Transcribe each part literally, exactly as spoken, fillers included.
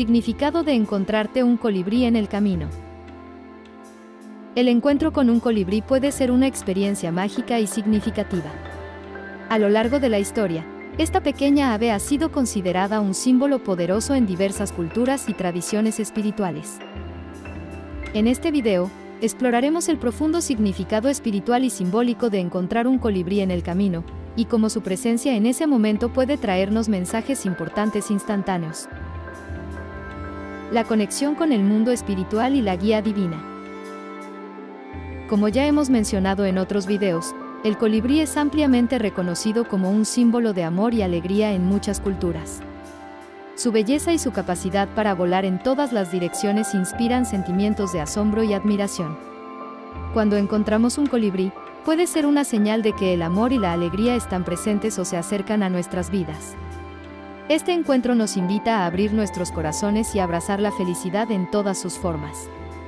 Significado de encontrarte un colibrí en el camino. El encuentro con un colibrí puede ser una experiencia mágica y significativa. A lo largo de la historia, esta pequeña ave ha sido considerada un símbolo poderoso en diversas culturas y tradiciones espirituales. En este video, exploraremos el profundo significado espiritual y simbólico de encontrar un colibrí en el camino, y cómo su presencia en ese momento puede traernos mensajes importantes instantáneos. La conexión con el mundo espiritual y la guía divina. Como ya hemos mencionado en otros videos, el colibrí es ampliamente reconocido como un símbolo de amor y alegría en muchas culturas. Su belleza y su capacidad para volar en todas las direcciones inspiran sentimientos de asombro y admiración. Cuando encontramos un colibrí, puede ser una señal de que el amor y la alegría están presentes o se acercan a nuestras vidas. Este encuentro nos invita a abrir nuestros corazones y abrazar la felicidad en todas sus formas.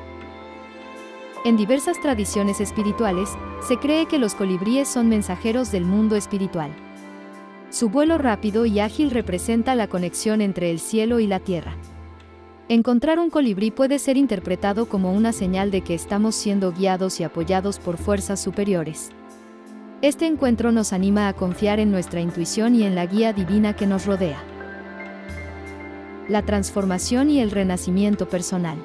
En diversas tradiciones espirituales, se cree que los colibríes son mensajeros del mundo espiritual. Su vuelo rápido y ágil representa la conexión entre el cielo y la tierra. Encontrar un colibrí puede ser interpretado como una señal de que estamos siendo guiados y apoyados por fuerzas superiores. Este encuentro nos anima a confiar en nuestra intuición y en la guía divina que nos rodea. La transformación y el renacimiento personal.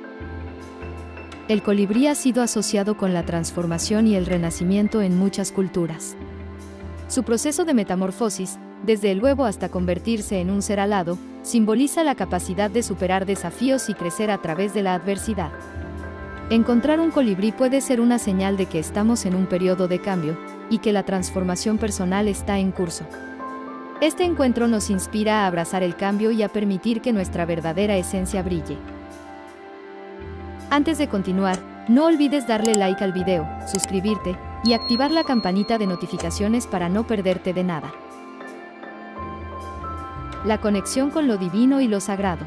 El colibrí ha sido asociado con la transformación y el renacimiento en muchas culturas. Su proceso de metamorfosis, desde el huevo hasta convertirse en un ser alado, simboliza la capacidad de superar desafíos y crecer a través de la adversidad. Encontrar un colibrí puede ser una señal de que estamos en un periodo de cambio, y que la transformación personal está en curso. Este encuentro nos inspira a abrazar el cambio y a permitir que nuestra verdadera esencia brille. Antes de continuar, no olvides darle like al video, suscribirte, y activar la campanita de notificaciones para no perderte de nada. La conexión con lo divino y lo sagrado.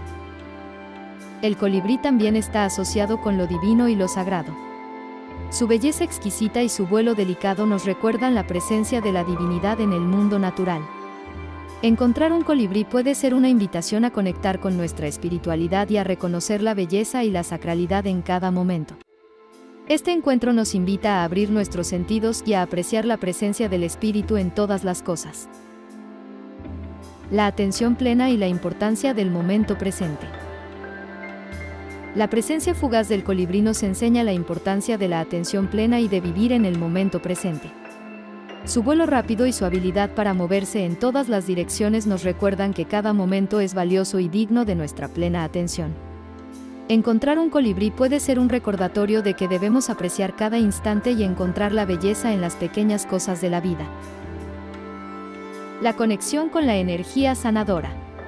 El colibrí también está asociado con lo divino y lo sagrado. Su belleza exquisita y su vuelo delicado nos recuerdan la presencia de la divinidad en el mundo natural. Encontrar un colibrí puede ser una invitación a conectar con nuestra espiritualidad y a reconocer la belleza y la sacralidad en cada momento. Este encuentro nos invita a abrir nuestros sentidos y a apreciar la presencia del espíritu en todas las cosas. La atención plena y la importancia del momento presente. La presencia fugaz del colibrí nos enseña la importancia de la atención plena y de vivir en el momento presente. Su vuelo rápido y su habilidad para moverse en todas las direcciones nos recuerdan que cada momento es valioso y digno de nuestra plena atención. Encontrar un colibrí puede ser un recordatorio de que debemos apreciar cada instante y encontrar la belleza en las pequeñas cosas de la vida. La conexión con la energía sanadora.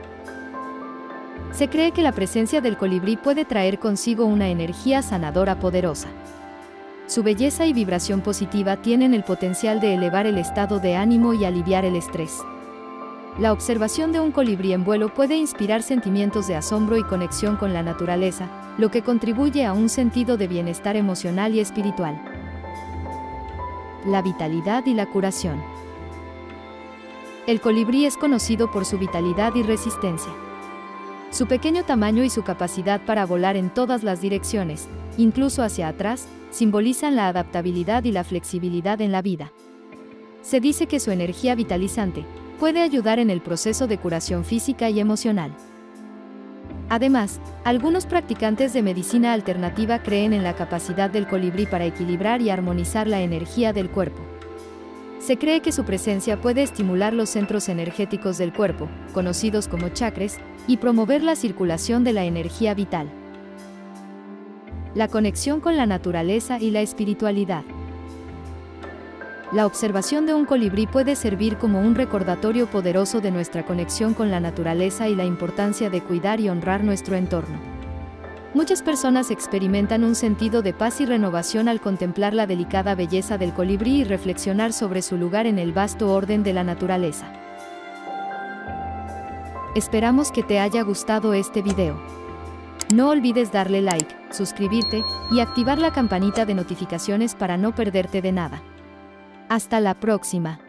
Se cree que la presencia del colibrí puede traer consigo una energía sanadora poderosa. Su belleza y vibración positiva tienen el potencial de elevar el estado de ánimo y aliviar el estrés. La observación de un colibrí en vuelo puede inspirar sentimientos de asombro y conexión con la naturaleza, lo que contribuye a un sentido de bienestar emocional y espiritual. La vitalidad y la curación. El colibrí es conocido por su vitalidad y resistencia. Su pequeño tamaño y su capacidad para volar en todas las direcciones, incluso hacia atrás, simbolizan la adaptabilidad y la flexibilidad en la vida. Se dice que su energía vitalizante puede ayudar en el proceso de curación física y emocional. Además, algunos practicantes de medicina alternativa creen en la capacidad del colibrí para equilibrar y armonizar la energía del cuerpo. Se cree que su presencia puede estimular los centros energéticos del cuerpo, conocidos como chakras, y promover la circulación de la energía vital. La conexión con la naturaleza y la espiritualidad. La observación de un colibrí puede servir como un recordatorio poderoso de nuestra conexión con la naturaleza y la importancia de cuidar y honrar nuestro entorno. Muchas personas experimentan un sentido de paz y renovación al contemplar la delicada belleza del colibrí y reflexionar sobre su lugar en el vasto orden de la naturaleza. Esperamos que te haya gustado este video. No olvides darle like, suscribirte y activar la campanita de notificaciones para no perderte de nada. Hasta la próxima.